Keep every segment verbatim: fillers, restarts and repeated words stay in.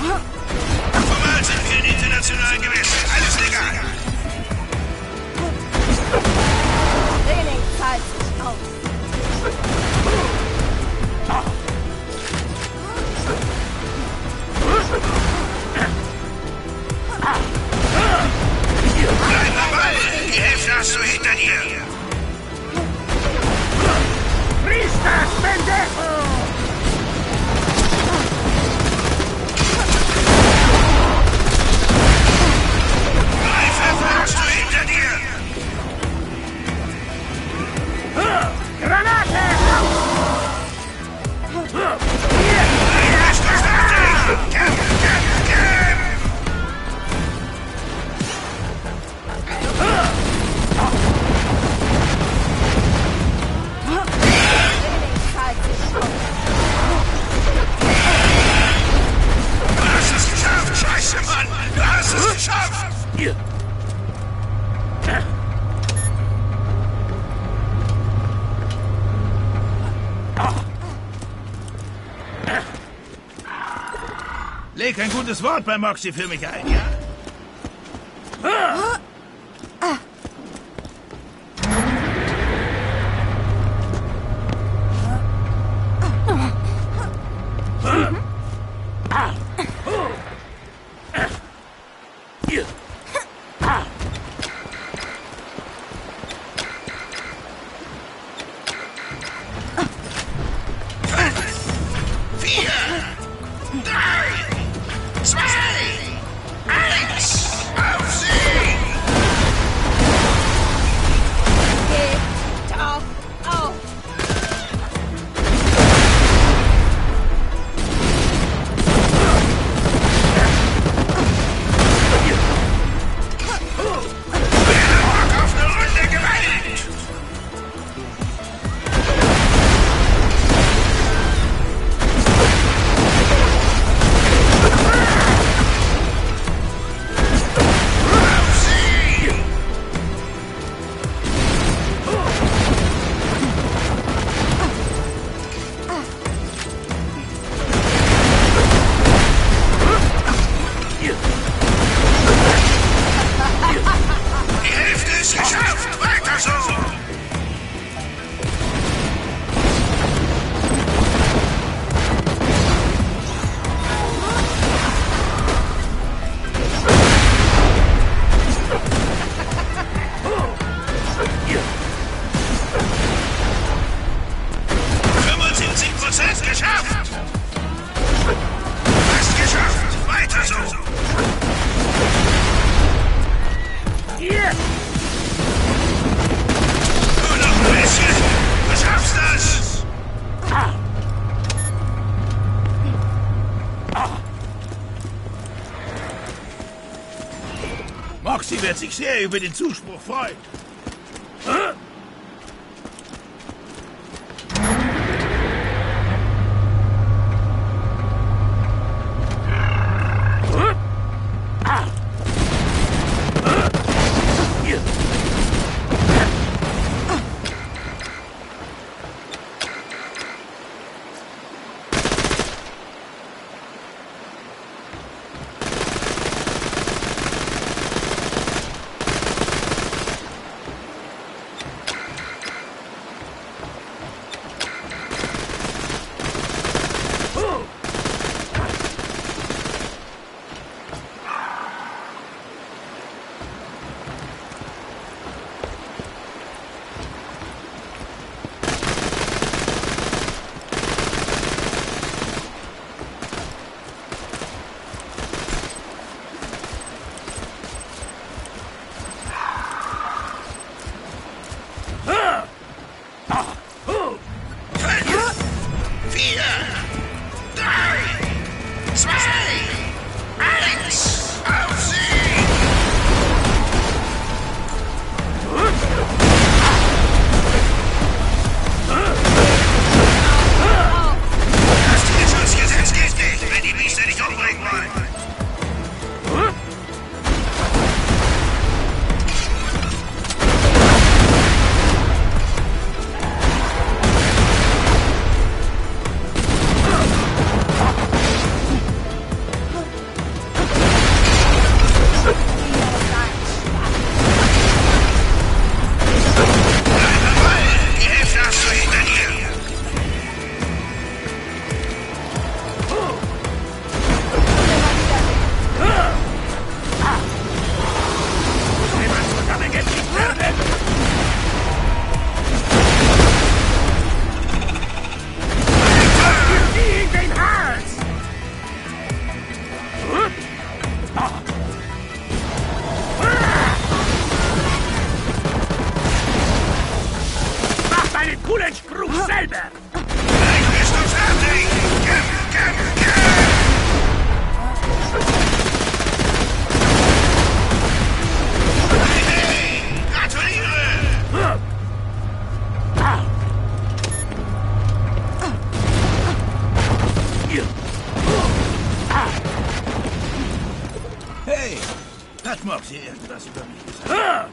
Formal sind wir in internationalen Gewässern. Alles legal. Training zahlt sich aus. Bleib am Ball! Die Hälfte hast du hinter dir! Priester, Pendejo! Drei Pfeffer hast du hinter dir! Granate! Ein Rest ist fertig! Kämpf, kämpf, kämpf! Du hast es geschafft! Scheiße, Mann! Du hast es geschafft! Leg ein gutes Wort bei Moxie für mich ein, ja? Moxie wird sich sehr über den Zuspruch freuen. Hä? Hey, hat Moxie irgendwas über mich gesagt?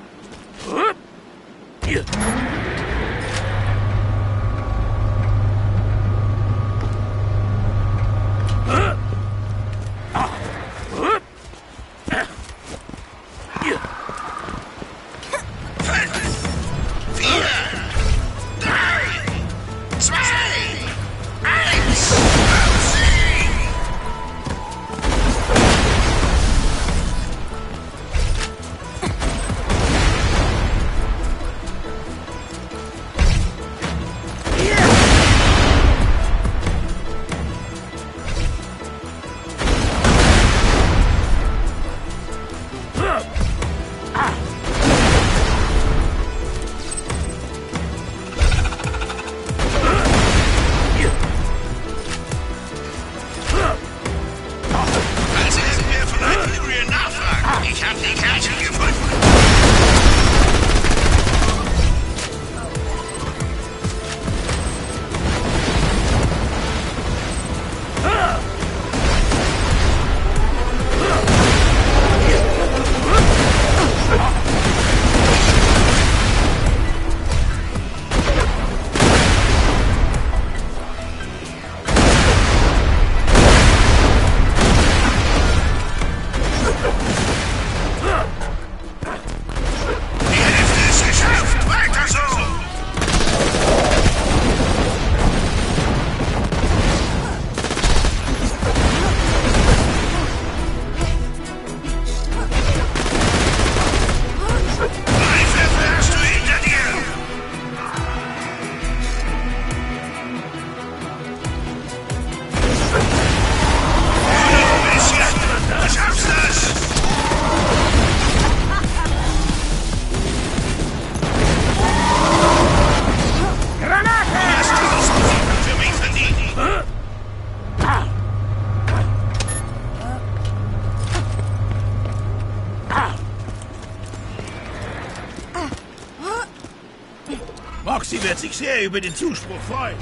Moxie wird sich sehr über den Zuspruch freuen.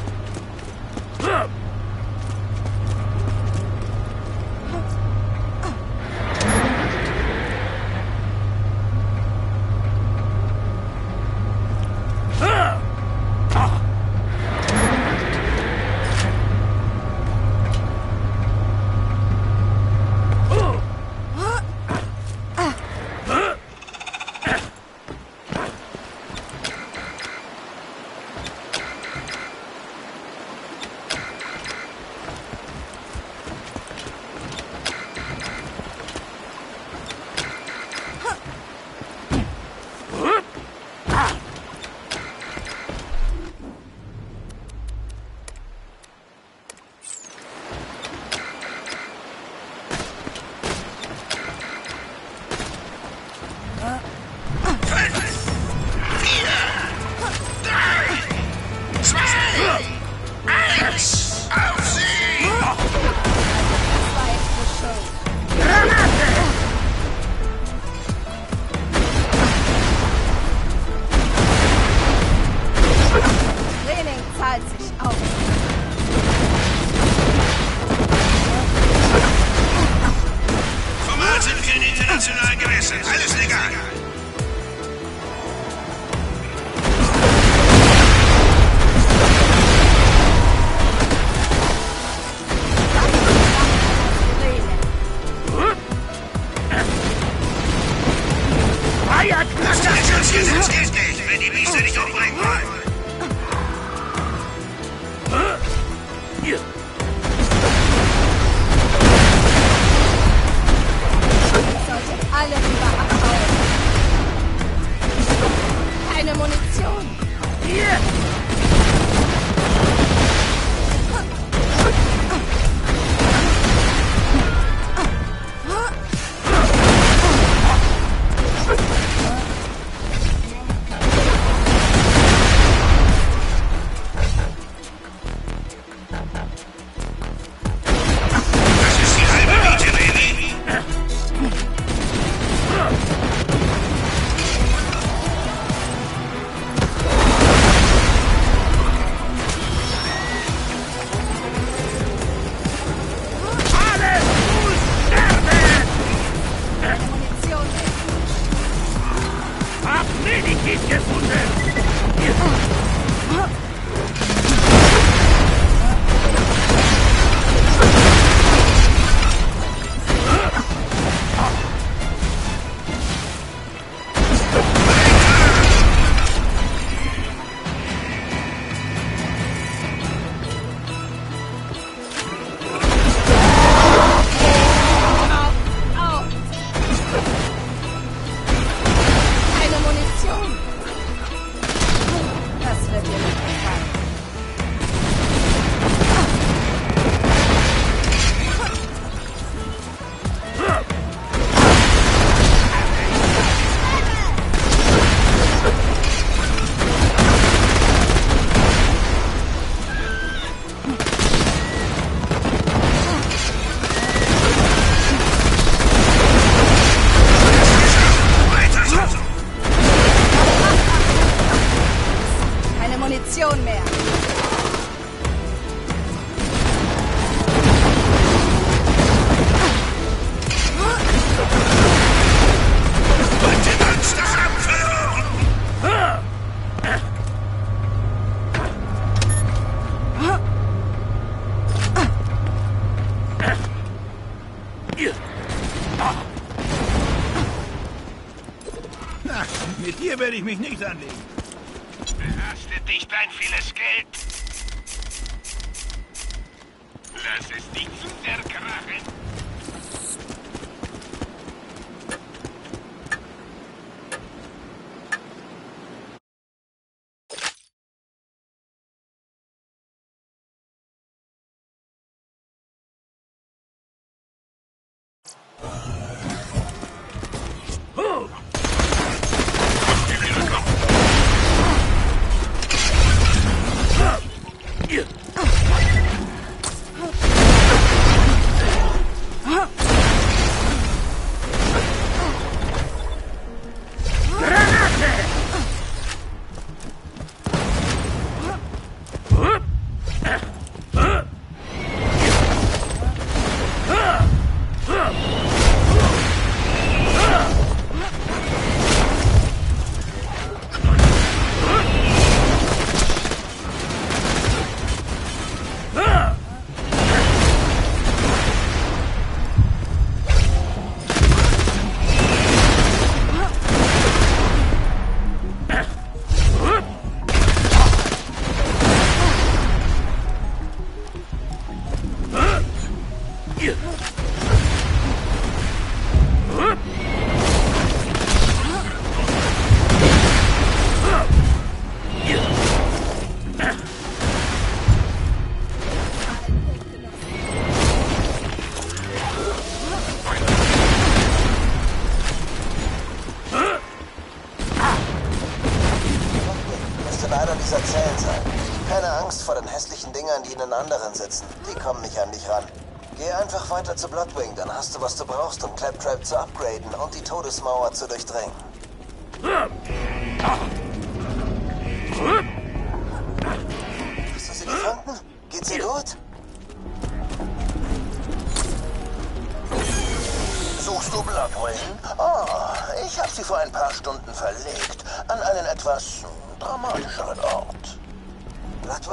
Alles legal. Das Gesetz gilt nicht, wenn die Biester nicht umbringen wollen. Sollte alle überhaupt Na, mit dir werde ich mich nicht anlegen. Belastet dich dein vieles Geld. Lass es nicht zu sehr krachen. Einer dieser Zellen sein. Keine Angst vor den hässlichen Dingern, die in den anderen sitzen. Die kommen nicht an dich ran. Geh einfach weiter zu Bloodwing, dann hast du, was du brauchst, um Claptrap zu upgraden und die Todesmauer zu durchdringen. Hast du sie gefunden? Geht's ihr gut? Suchst du Bloodwing? Ah, ich habe sie vor ein paar Stunden verlegt. An einen etwas dramatischeren Ort. Bloodwing?